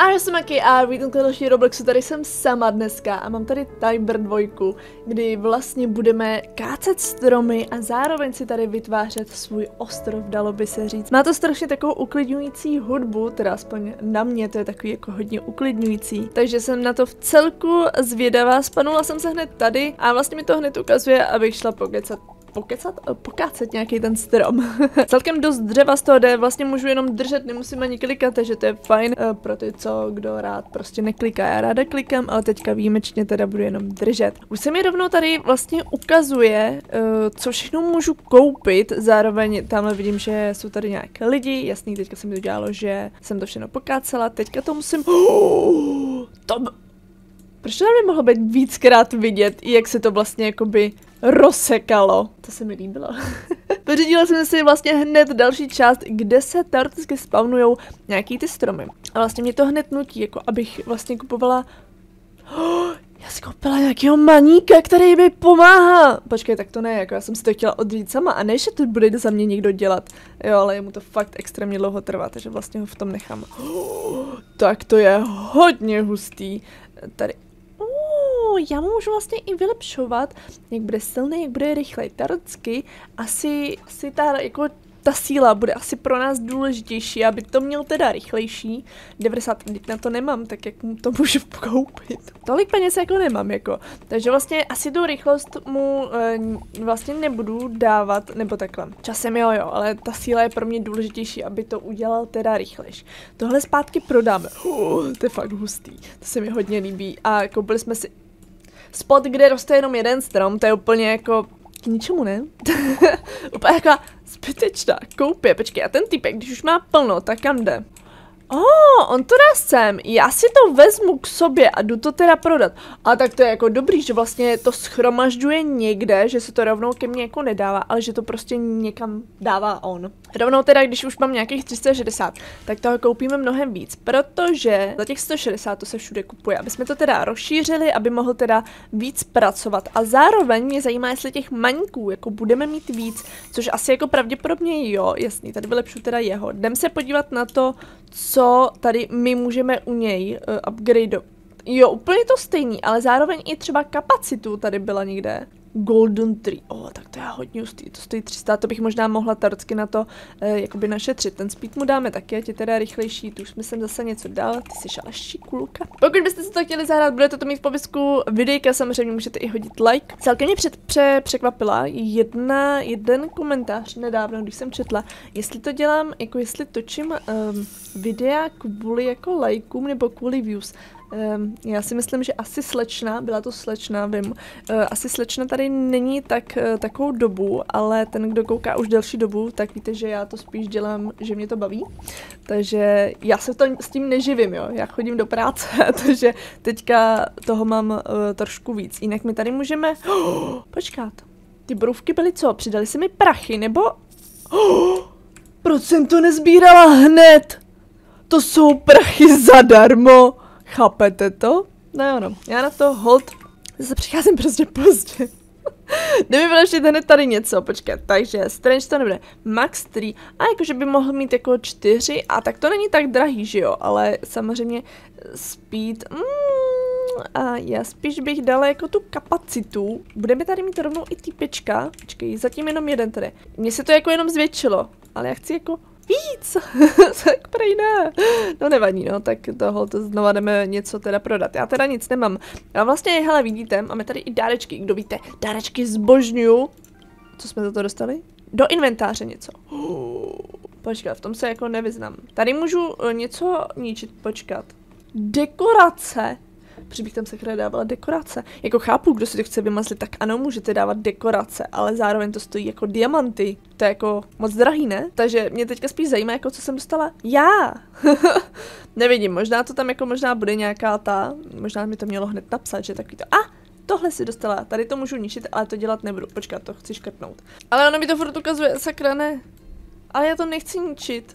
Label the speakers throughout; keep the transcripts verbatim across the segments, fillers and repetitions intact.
Speaker 1: A já jsem Maki a vítám k další Robloxu, tady jsem sama dneska a mám tady Tiber dva, kdy vlastně budeme kácet stromy a zároveň si tady vytvářet svůj ostrov, dalo by se říct. Má to strašně takovou uklidňující hudbu, teda aspoň na mě to je takový jako hodně uklidňující, takže jsem na to v celku zvědavá, spanula jsem se hned tady a vlastně mi to hned ukazuje, abych šla pokecat. Pokecat? Pokácet nějaký ten strom. Celkem dost dřeva z toho jde, vlastně můžu jenom držet, nemusím ani klikat, takže to je fajn uh, pro ty, co kdo rád prostě nekliká. Já ráda klikám, ale teďka výjimečně teda budu jenom držet. Už se mi rovnou tady vlastně ukazuje, uh, co všechno můžu koupit, zároveň tamhle vidím, že jsou tady nějaké lidi, jasný, teďka se mi to dělalo, že jsem to všechno pokácela, teďka to musím... Oh, to... Proč to by mohlo být víckrát vidět, jak se to vlastně jakoby rozsekalo? To se mi líbilo. Pořídila jsem si vlastně hned další část, kde se teoreticky spawnujou nějaký ty stromy. A vlastně mě to hned nutí, jako abych vlastně kupovala... Oh, já si koupila nějakého maníka, který mi pomáhá. Počkej, tak to ne, jako já jsem si to chtěla odříct sama a ne, že to bude za mě někdo dělat. Jo, ale jemu to fakt extrémně dlouho trvá, takže vlastně ho v tom nechám. Oh, tak to je hodně hustý. Tady... Já mu můžu vlastně i vylepšovat, jak bude silný, jak bude rychlej. Teoreticky asi, asi ta, jako, ta síla bude asi pro nás důležitější, aby to měl teda rychlejší. devadesát lidí na to nemám, tak jak mu to můžu koupit. Tolik peněz jako nemám, jako. Takže vlastně asi tu rychlost mu e, vlastně nebudu dávat, nebo takhle. Časem jo, jo, ale ta síla je pro mě důležitější, aby to udělal teda rychlejš. Tohle zpátky prodáme. Uh, to je fakt hustý, to se mi hodně líbí. A koupili jsme si spot, kde roste jenom jeden strom, to je úplně jako k ničemu, ne? Úplně jako zbytečná koupě, počkej, a ten typek, když už má plno, tak kam jde? Oh, on to dá sem, já si to vezmu k sobě a jdu to teda prodat. A tak to je jako dobrý, že vlastně to schromažďuje někde, že se to rovnou ke mně jako nedává, ale že to prostě někam dává on. Rovnou teda, když už mám nějakých tři sta šedesát, tak toho koupíme mnohem víc, protože za těch sto šedesát to se všude kupuje, aby jsme to teda rozšířili, aby mohl teda víc pracovat. A zároveň mě zajímá, jestli těch maňků jako budeme mít víc, což asi jako pravděpodobně jo, jasný, tady vylepšu teda jeho. Jdem se podívat na to, co tady my můžeme u něj uh, upgradeovat. Jo, úplně to stejný, ale zároveň i třeba kapacitu tady byla někde. Golden Tree, oh, tak to je hodně hustý, to stojí tři sta, to bych možná mohla teoreticky na to eh, jakoby našetřit. Ten speed mu dáme taky, ať je teda rychlejší, tu už jsme sem zase něco dal, ty jsi ale šikulka. Pokud byste si to chtěli zahrát, budete to mít v popisku videjka, samozřejmě můžete i hodit like. Celkem mě před, pře, překvapila jedna, jeden komentář nedávno, když jsem četla, jestli to dělám, jako jestli točím um, videa kvůli jako lajkům nebo kvůli views. Um, já si myslím, že asi slečna, byla to slečna, vím, uh, asi slečna tady není tak uh, takovou dobu, ale ten, kdo kouká už delší dobu, tak víte, že já to spíš dělám, že mě to baví, takže já se to, s tím neživím, jo, já chodím do práce, takže teďka toho mám uh, trošku víc, jinak my tady můžeme, oh, počkat, ty borůvky byly co, přidali se mi prachy, nebo, oh, proč jsem to nezbírala hned, to jsou prachy zadarmo. Chápete to? No ano, já na to hold zase přicházím prostě pozdě. Kdyby bylo ještě hned tady něco, počkat, takže Strange to nebude, Max tři, a jakože by mohl mít jako čtyři, a tak to není tak drahý, že jo, ale samozřejmě Speed, mm, a já spíš bych dala jako tu kapacitu, budeme tady mít rovnou i týpečka, počkej, zatím jenom jeden tady, mně se to jako jenom zvětšilo, ale já chci jako víc, tak prej ne. No nevadí, no, tak toho to znova jdeme něco teda prodat. Já teda nic nemám. A vlastně, hele, vidíte, máme tady i dárečky, kdo víte, dárečky zbožňuju. Co jsme za to dostali? Do inventáře něco. Počkat, v tom se jako nevyznám. Tady můžu něco ničit, počkat. Dekorace. Protože bych tam sakra dávala dekorace. Jako chápu, kdo si to chce vymazlit, tak ano, můžete dávat dekorace, ale zároveň to stojí jako diamanty. To je jako moc drahý, ne? Takže mě teďka spíš zajímá, jako co jsem dostala já. Nevidím, možná to tam jako možná bude nějaká ta, možná mi to mělo hned napsat, že takový to, a ah, tohle si dostala, tady to můžu ničit, ale to dělat nebudu. Počkat, to chci škrtnout. Ale ono mi to furt ukazuje, sakra ne. Ale já to nechci ničit.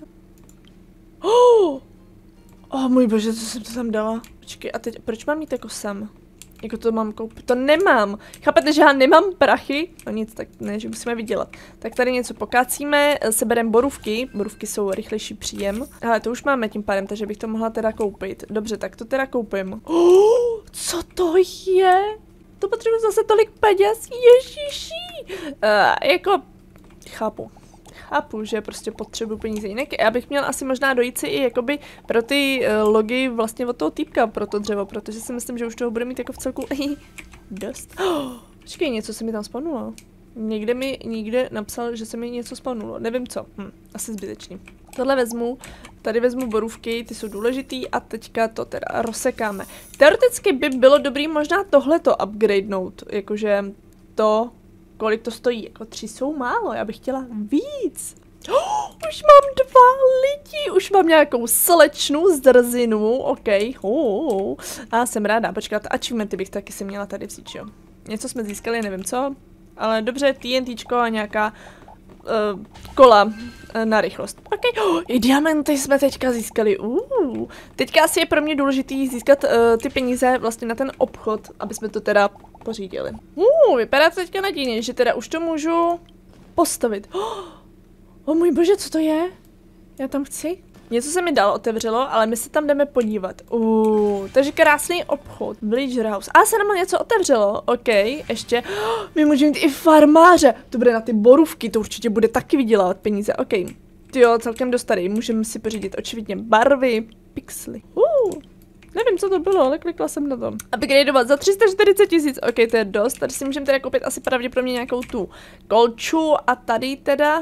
Speaker 1: Oh! Oh můj bože, co jsem to tam dala? Počkej, a teď, proč mám mít jako sem? Jako to mám koupit, to nemám. Chápete, že já nemám prachy? No nic, tak ne, že musíme vydělat. Tak tady něco pokácíme, sebereme borůvky, borůvky jsou rychlejší příjem. Ale to už máme tím pádem, takže bych to mohla teda koupit. Dobře, tak to teda koupím. Oh, co to je? To potřebuji zase tolik peněz, ježiši. Uh, jako, chápu. Chápu, že prostě potřebuji peníze jinak. Já bych měl asi možná dojít si i jakoby pro ty uh, logy vlastně od toho týpka pro to dřevo, protože si myslím, že už toho bude mít jako v celku dost. Oh, počkej, něco se mi tam spawnulo. Někde mi někde napsal, že se mi něco spawnulo. Nevím co. Hm, asi zbytečný. Tohle vezmu, tady vezmu borůvky, ty jsou důležitý a teďka to teda rozsekáme. Teoreticky by bylo dobrý možná tohleto upgradenout, jakože to... Kolik to stojí? Jako tři jsou málo, já bych chtěla víc. Oh, už mám dva lidi, už mám nějakou slečnu z drzinu, ok. Oh, a jsem ráda, počkat, achievementy bych taky si měla tady vzít, jo. Něco jsme získali, nevím co, ale dobře, TNTčko a nějaká uh, kola uh, na rychlost. Ok, oh, i diamanty jsme teďka získali, uh. Teďka asi je pro mě důležitý získat uh, ty peníze vlastně na ten obchod, aby jsme to teda pořídili. Uh, vypadá to teďka nadějně, že teda už to můžu postavit. Oh, oh můj bože, co to je? Já tam chci. Něco se mi dál otevřelo, ale my se tam jdeme podívat. Uh, takže krásný obchod. Villager House. A se nám něco otevřelo. OK, ještě. Oh, my můžeme mít i farmáře. To bude na ty borůvky, to určitě bude taky vydělávat peníze. OK. Tyjo, celkem dost tady. Můžeme si pořídit očividně barvy, pixely. Uh. Nevím, co to bylo, ale klikla jsem na to. Upgradeovat za tři sta čtyřicet tisíc, ok, to je dost. Tady si můžeme teda koupit asi pravděpodobně nějakou tu kolču a tady teda...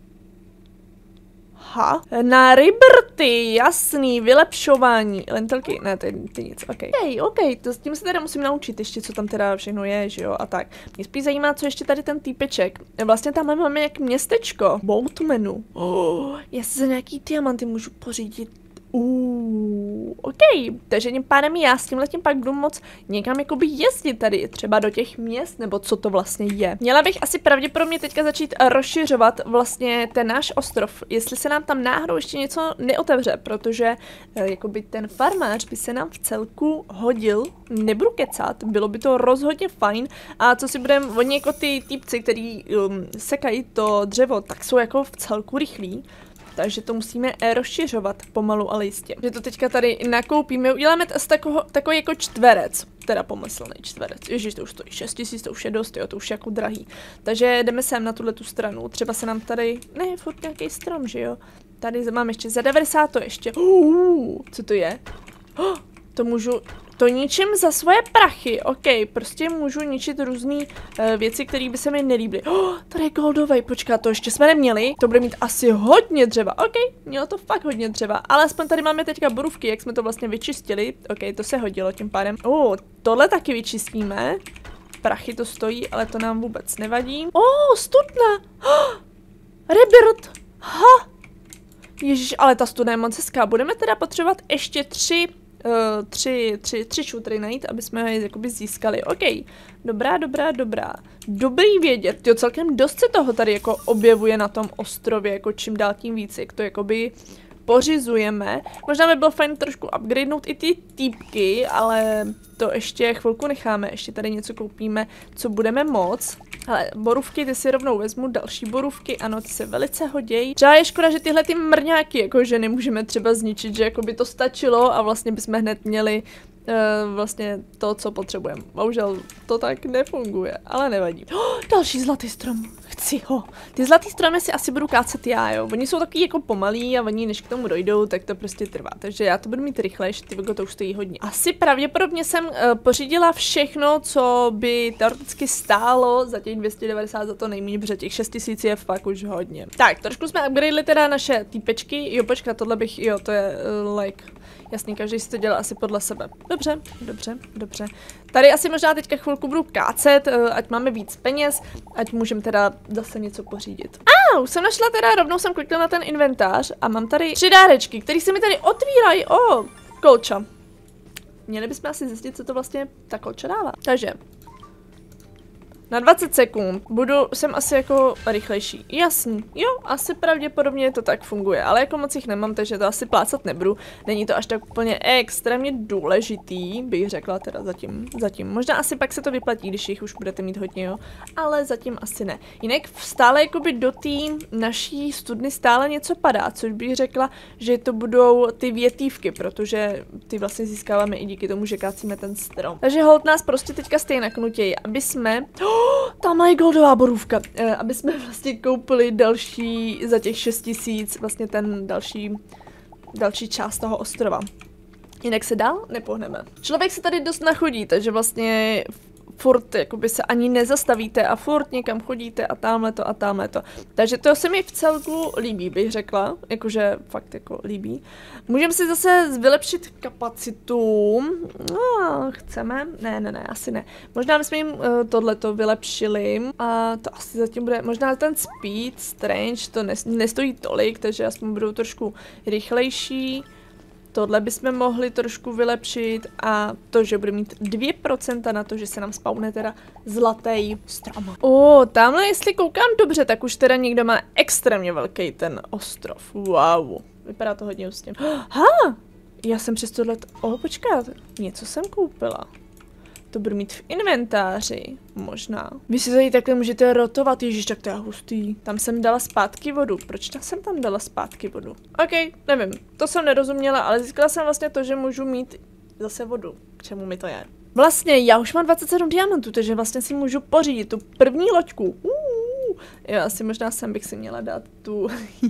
Speaker 1: Ha, na Liberty, jasný, vylepšování, lentilky, ne, to je, to je nic, ok. Hej, ok, to s tím se teda musím naučit ještě, co tam teda všechno je, že jo, a tak. Mě spíš zajímá, co ještě tady ten týpeček. Vlastně tam máme jak městečko, Boatmanu. Oh, jestli za nějaký diamanty můžu pořídit. Uh, ok, takže tím pádem já s tímhletím pak budu moc někam jakoby jezdit tady, třeba do těch měst, nebo co to vlastně je. Měla bych asi pravděpodobně teďka začít rozšiřovat vlastně ten náš ostrov, jestli se nám tam náhodou ještě něco neotevře, protože eh, jakoby ten farmář by se nám v celku hodil, nebudu kecat, bylo by to rozhodně fajn a co si budeme, oni jako ty týpci, který um, sekají to dřevo, tak jsou jako v celku rychlí. Takže to musíme rozšiřovat pomalu, ale jistě. Že to teďka tady nakoupíme, uděláme z takového, takový jako čtverec, teda pomyslný čtverec. Ježiš, to už stojí šest tisíc, to už je dost, jo, to už je jako drahý. Takže jdeme sem na tuhle tu stranu, třeba se nám tady, ne, furt nějaký strom, že jo. Tady mám ještě za devadesát, to ještě, uh, co to je? Oh, to můžu, to ničím za svoje prachy, ok, prostě můžu ničit různé uh, věci, které by se mi nelíbily. Oh, tady je goldovej, počkat, to ještě jsme neměli, to bude mít asi hodně dřeva, ok, mělo to fakt hodně dřeva, ale aspoň tady máme teďka borůvky, jak jsme to vlastně vyčistili, ok, to se hodilo tím pádem. Oh, tohle taky vyčistíme, prachy to stojí, ale to nám vůbec nevadí. Oh, studna, oh, Rebirth, ha, ježiš, ale ta studna je moc hezká, budeme teda potřebovat ještě tři Uh, tři, tři, tři šutry najít, aby jsme je jakoby získali. OK, dobrá, dobrá, dobrá. Dobrý vědět, jo, celkem dost se toho tady jako objevuje na tom ostrově, jako čím dál tím víc, jak to jakoby pořizujeme. Možná by bylo fajn trošku upgradenout i ty týpky, ale to ještě chvilku necháme, ještě tady něco koupíme, co budeme moc. Ale borůvky, ty si rovnou vezmu, další borůvky, ano, ty se velice hodějí. Třeba je škoda, že tyhle ty mrňáky, jakože nemůžeme třeba zničit, že jako by to stačilo a vlastně bychom hned měli uh, vlastně to, co potřebujeme. Bohužel to tak nefunguje, ale nevadí. Oh, další zlatý strom, chci ho. Ty zlatý stromy si asi budu kácet já, jo. Oni jsou takový jako pomalí a oni než k tomu dojdou, tak to prostě trvá. Takže já to budu mít rychlejší, ty to už stojí hodně. Asi pravděpodobně jsem uh, pořídila všechno, co by teoreticky stálo za těch dvě stě devadesát, za to nejméně, protože těch šest tisíc je fakt už hodně. Tak, trošku jsme upgradeli teda naše týpečky. Jo, počkat, tohle bych, jo, to je uh, like, jasný, každý si to dělá asi podle sebe. Dobře, dobře, dobře. Tady asi možná teďka chvilku budu kácet, uh, ať máme víc peněz, ať můžeme teda zase něco pořídit. A ah, už jsem našla teda, rovnou jsem klikla na ten inventář a mám tady tři dárečky, které se mi tady otvírají. O, oh, kolča. Měli bychom asi zjistit, co to vlastně ta kolča dává. Takže Na dvacet sekund budu, jsem asi jako rychlejší. Jasný, jo, asi pravděpodobně to tak funguje, ale jako moc jich nemám, takže to asi plácat nebudu. Není to až tak úplně extrémně důležitý, bych řekla teda zatím, zatím. Možná asi pak se to vyplatí, když jich už budete mít hodně, jo, ale zatím asi ne. Jinak stále jakoby do té naší studny stále něco padá, což bych řekla, že to budou ty větívky, protože ty vlastně získáváme i díky tomu, že kácíme ten strom. Takže hold nás prostě teďka stejně naknutějí, aby jsme... Oh, tam je goldová borůvka. Eh, aby jsme vlastně koupili další za těch šest tisíc, vlastně ten další, další část toho ostrova. Jinak se dál nepohneme. Člověk se tady dost nachodí, takže vlastně furt jakoby se ani nezastavíte a furt někam chodíte a tamhle to a tamhle to. Takže to se mi v celku líbí, bych řekla, jakože fakt jako líbí. Můžeme si zase vylepšit kapacitu. No, chceme? Ne, ne, ne, asi ne. Možná bychom jim uh, tohleto vylepšili a to asi zatím bude, možná ten speed, strange, to nestojí tolik, takže aspoň budou trošku rychlejší. Tohle bychom mohli trošku vylepšit a to, že bude mít dvě procenta na to, že se nám spawne teda zlatý strom. O, tamhle, jestli koukám dobře, tak už teda někdo má extrémně velký ten ostrov. Wow, vypadá to hodně ústně. Ha, já jsem přes tohle... O, počkat, něco jsem koupila. To budu mít v inventáři, možná. Vy si tady takhle můžete rotovat, ježiš, tak to je hustý. Tam jsem dala zpátky vodu. Proč tam jsem tam dala zpátky vodu? OK, nevím, to jsem nerozuměla, ale získala jsem vlastně to, že můžu mít zase vodu. K čemu mi to je? Vlastně, já už mám dvacet sedm diamantů, takže vlastně si můžu pořídit tu první loďku. Uh, jo, asi možná sem bych si měla dát tu...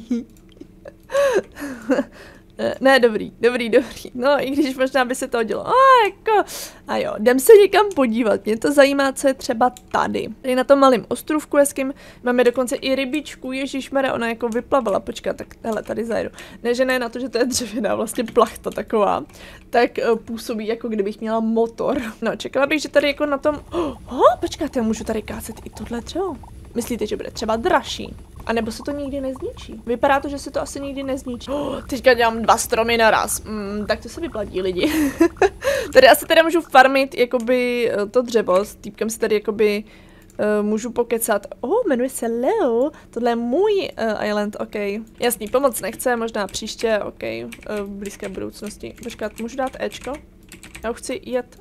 Speaker 1: Ne, dobrý, dobrý, dobrý. No, i když možná by se to dělo. A jako... A jo, jdem se někam podívat. Mě to zajímá, co je třeba tady. Tady na tom malém ostrovku hezkým máme dokonce i rybičku. Ježišmarja, ona jako vyplavala. Počkat, tak hele, tady zajedu. Ne, že ne na to, že to je dřevěná vlastně plachta taková. Tak uh, působí, jako kdybych měla motor. No, čekala bych, že tady jako na tom... Oh, oh, počkat, já můžu tady kácet i tohle dřevo. Myslíte, že bude třeba dražší? A nebo se to nikdy nezničí? Vypadá to, že se to asi nikdy nezničí. Oh, teďka dělám dva stromy naraz. Mm, tak to se vyplatí lidi. Tady asi teda můžu farmit jakoby to dřevo. S týpkem si tady jakoby uh, můžu pokecat. Oh, jmenuje se Leo. Tohle je můj uh, island, ok. Jasný, pomoc nechce, možná příště, ok. Uh, v blízké budoucnosti. Počkat, můžu dát Ečko? Já už chci jet.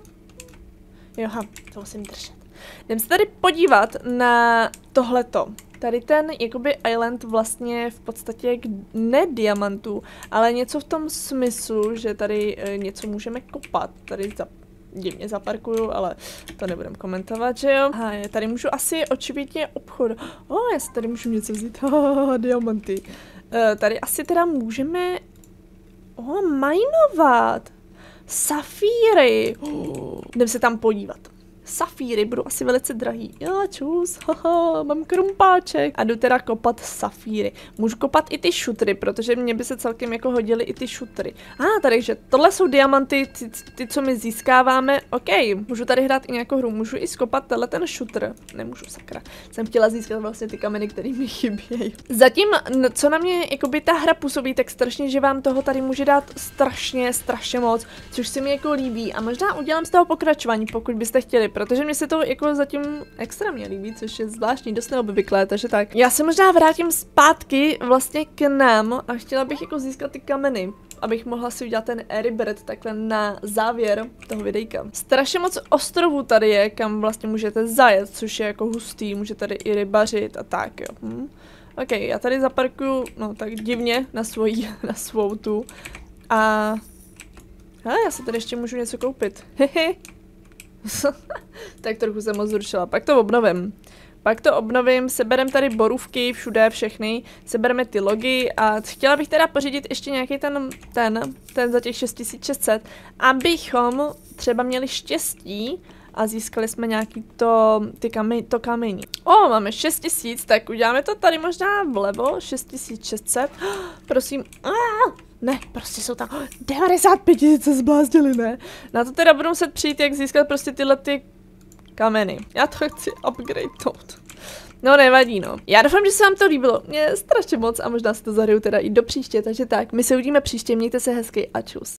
Speaker 1: Joha, to musím držet. Jdem se tady podívat na tohleto. Tady ten jakoby island vlastně v podstatě ne diamantů, ale něco v tom smyslu, že tady e, něco můžeme kopat. Tady za, divně zaparkuju, ale to nebudem komentovat, že jo. A tady můžu asi očividně obchod. O, oh, já si tady můžu něco vzít. Oh, diamanty. E, tady asi teda můžeme oh, minovat. Safíry. Oh, jdem se tam podívat. Safíry budou asi velice drahý. Jo, čus, haha, mám krumpáček. A jdu teda kopat safíry. Můžu kopat i ty šutry, protože mě by se celkem jako hodily i ty šutry. A ah, tady, že tohle jsou diamanty, ty, ty, co my získáváme. OK, můžu tady hrát i nějakou hru. Můžu i skopat tenhle ten šutr. Nemůžu, sakra. Jsem chtěla získat vlastně ty kameny, které mi chybějí. Zatím, co na mě jakoby ta hra působí, tak strašně, že vám toho tady může dát strašně, strašně moc, což se mi jako líbí. A možná udělám z toho pokračování, pokud byste chtěli. Protože mě se to jako zatím extrémně líbí, což je zvláštní, dost neobvyklé, takže tak. Já se možná vrátím zpátky vlastně k nám a chtěla bych jako získat ty kameny, abych mohla si udělat ten early bird takhle na závěr toho videjka. Strašně moc ostrovů tady je, kam vlastně můžete zajet, což je jako hustý, můžete tady i rybařit a tak jo. Hm. Ok, já tady zaparkuju, no tak divně, na svojí, na svou tu. A... a já se tady ještě můžu něco koupit. Hehe. Tak trochu jsem moc zrušila. Pak to obnovím. Pak to obnovím, seberem tady borůvky, všude, všechny, sebereme ty logy a chtěla bych teda pořídit ještě nějaký ten, ten, ten za těch šest tisíc šest set, abychom třeba měli štěstí a získali jsme nějaký to, ty kame, to kamení. O, máme šest tisíc, tak uděláme to tady možná vlevo, šest tisíc šest set, prosím, ah! Ne, prostě jsou tam devadesát pět tisíc, se zblázdili, ne? Na to teda budu muset přijít, jak získat prostě tyhle ty kameny. Já to chci upgradeout. No nevadí, no. Já doufám, že se vám to líbilo. Mě strašně moc a možná si to zahraju teda i do příště, takže tak. My se uvidíme příště, mějte se hezky a čus.